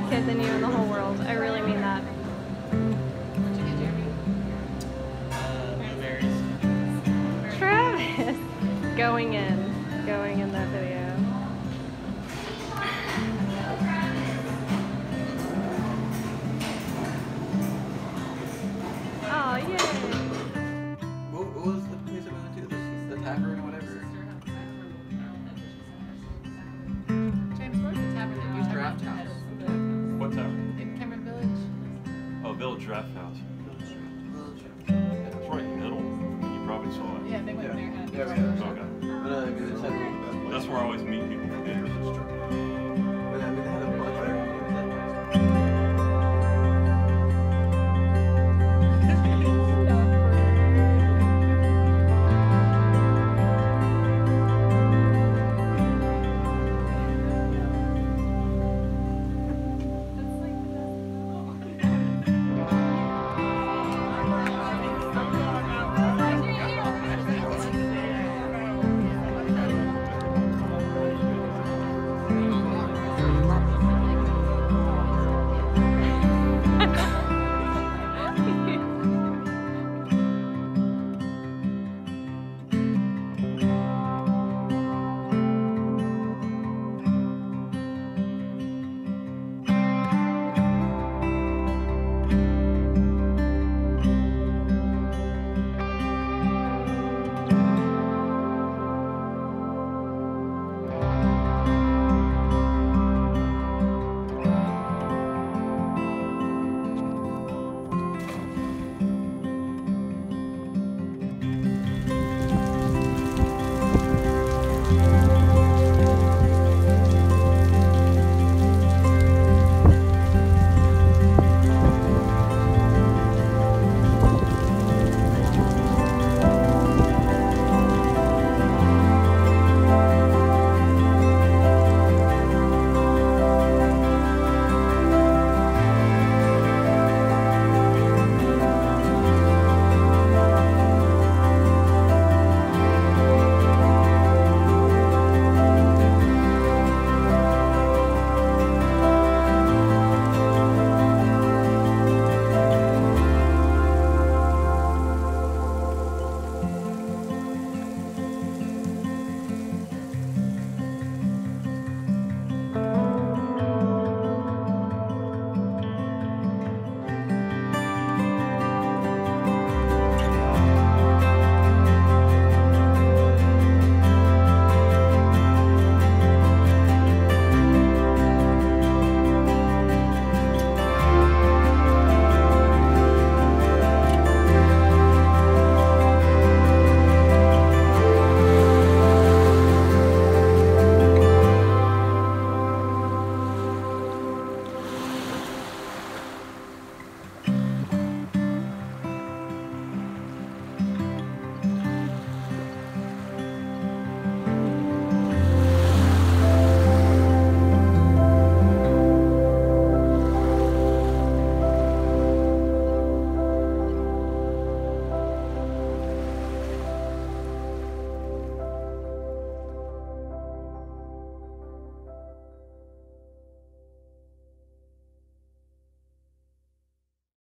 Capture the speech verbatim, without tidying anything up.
kid than you in the whole world. I really mean that. Travis! Going in. Going in that video. Oh, yay! What, what was the place I went to? The, the tavern or whatever? James, where's the tavern that you Draft talked House. about? What tavern? In Cameron Village? Oh, Village Draft House. It's right in the middle. You probably saw it. Yeah, they went Yeah. there. And Yeah, Okay. But uh, I mean, it's like, That's where I always meet people for dinner.